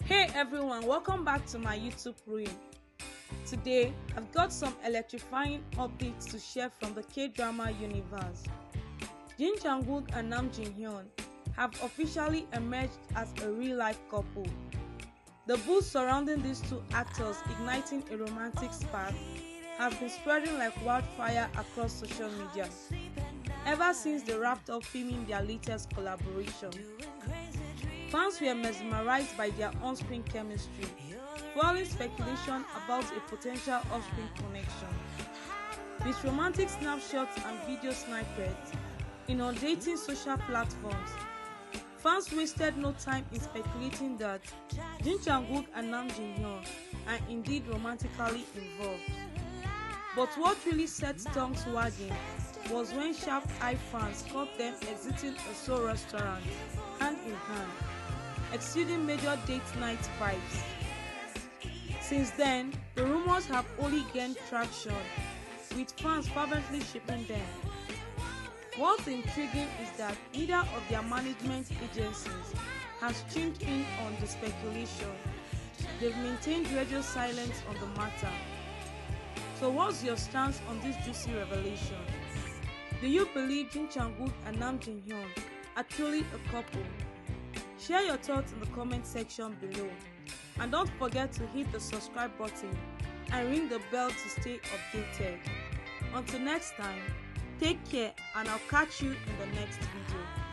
Hey everyone, welcome back to my YouTube ruin. Today, I've got some electrifying updates to share from the K-drama universe. Jin Chang-wook and Nam Jin-hyun have officially emerged as a real-life couple. The buzz surrounding these two actors igniting a romantic spark have been spreading like wildfire across social media ever since they wrapped up filming their latest collaboration. Fans were mesmerized by their on-screen chemistry, fueling speculation about a potential off-screen connection. With romantic snapshots and video snippets inundating social platforms, fans wasted no time in speculating that Jin Chang-wook and Nam Jin-hyun are indeed romantically involved. But what really set tongues wagging was when sharp-eyed fans caught them exiting a Seoul restaurant hand in hand, exuding major date night vibes. Since then, the rumors have only gained traction, with fans fervently shipping them. What's intriguing is that neither of their management agencies has chimed in on the speculation. They've maintained radio silence on the matter. So what's your stance on this juicy revelation? Do you believe Jin Chang-wook and Nam Jin-hyun are truly a couple? Share your thoughts in the comment section below, and don't forget to hit the subscribe button and ring the bell to stay updated. Until next time, take care, and I'll catch you in the next video.